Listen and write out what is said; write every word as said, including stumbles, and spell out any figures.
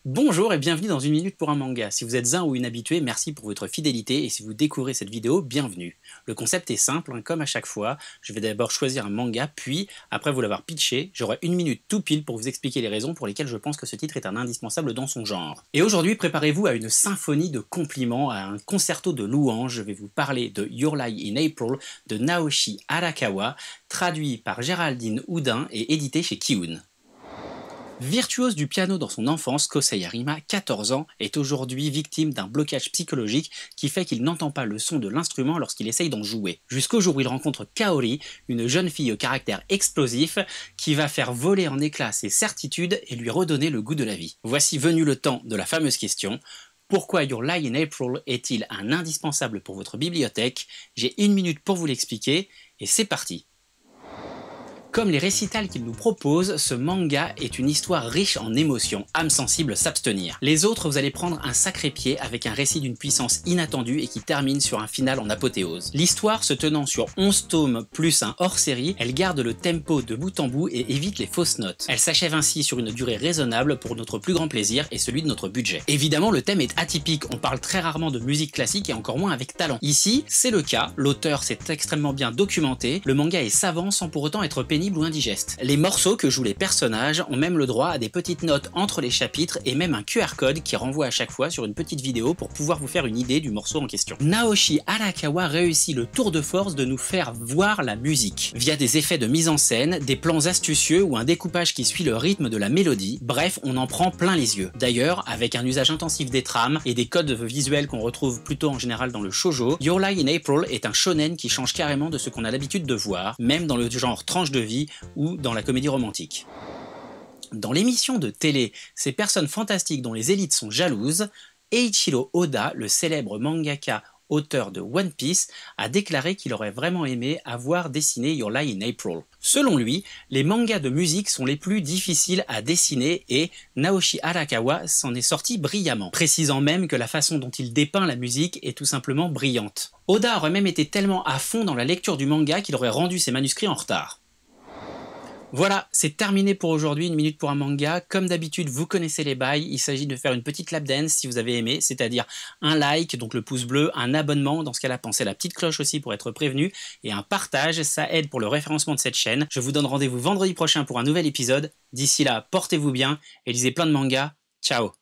Bonjour et bienvenue dans une minute pour un manga. Si vous êtes un ou une habituée, merci pour votre fidélité et si vous découvrez cette vidéo, bienvenue. Le concept est simple, hein, comme à chaque fois. Je vais d'abord choisir un manga, puis, après vous l'avoir pitché, j'aurai une minute tout pile pour vous expliquer les raisons pour lesquelles je pense que ce titre est un indispensable dans son genre. Et aujourd'hui, préparez-vous à une symphonie de compliments, à un concerto de louanges. Je vais vous parler de Your Lie in April de Naoshi Arakawa, traduit par Géraldine Houdin et édité chez Kiun. Virtuose du piano dans son enfance, Kosei Arima, quatorze ans, est aujourd'hui victime d'un blocage psychologique qui fait qu'il n'entend pas le son de l'instrument lorsqu'il essaye d'en jouer. Jusqu'au jour où il rencontre Kaori, une jeune fille au caractère explosif, qui va faire voler en éclats ses certitudes et lui redonner le goût de la vie. Voici venu le temps de la fameuse question. Pourquoi Your Lie in April est-il un indispensable pour votre bibliothèque? J'ai une minute pour vous l'expliquer, et c'est parti. Comme les récitals qu'il nous propose, ce manga est une histoire riche en émotions, âme sensible s'abstenir. Les autres, vous allez prendre un sacré pied avec un récit d'une puissance inattendue et qui termine sur un final en apothéose. L'histoire se tenant sur onze tomes plus un hors-série, elle garde le tempo de bout en bout et évite les fausses notes. Elle s'achève ainsi sur une durée raisonnable pour notre plus grand plaisir et celui de notre budget. Évidemment, le thème est atypique, on parle très rarement de musique classique et encore moins avec talent. Ici, c'est le cas, l'auteur s'est extrêmement bien documenté, le manga est savant sans pour autant être pénible ou indigeste. Les morceaux que jouent les personnages ont même le droit à des petites notes entre les chapitres et même un Q R code qui renvoie à chaque fois sur une petite vidéo pour pouvoir vous faire une idée du morceau en question. Naoshi Arakawa réussit le tour de force de nous faire voir la musique, via des effets de mise en scène, des plans astucieux ou un découpage qui suit le rythme de la mélodie, bref, on en prend plein les yeux. D'ailleurs, avec un usage intensif des trames et des codes visuels qu'on retrouve plutôt en général dans le shoujo, Your Lie in April est un shonen qui change carrément de ce qu'on a l'habitude de voir, même dans le genre tranche de vie ou dans la comédie romantique. Dans l'émission de télé Ces personnes fantastiques dont les élites sont jalouses, Eiichiro Oda, le célèbre mangaka auteur de One Piece, a déclaré qu'il aurait vraiment aimé avoir dessiné Your Lie in April. Selon lui, les mangas de musique sont les plus difficiles à dessiner et Naoshi Arakawa s'en est sorti brillamment, précisant même que la façon dont il dépeint la musique est tout simplement brillante. Oda aurait même été tellement à fond dans la lecture du manga qu'il aurait rendu ses manuscrits en retard. Voilà, c'est terminé pour aujourd'hui, une minute pour un manga. Comme d'habitude, vous connaissez les bails, il s'agit de faire une petite lap dance si vous avez aimé, c'est-à-dire un like, donc le pouce bleu, un abonnement, dans ce cas-là, pensez à la petite cloche aussi pour être prévenu, et un partage, ça aide pour le référencement de cette chaîne. Je vous donne rendez-vous vendredi prochain pour un nouvel épisode. D'ici là, portez-vous bien et lisez plein de mangas. Ciao!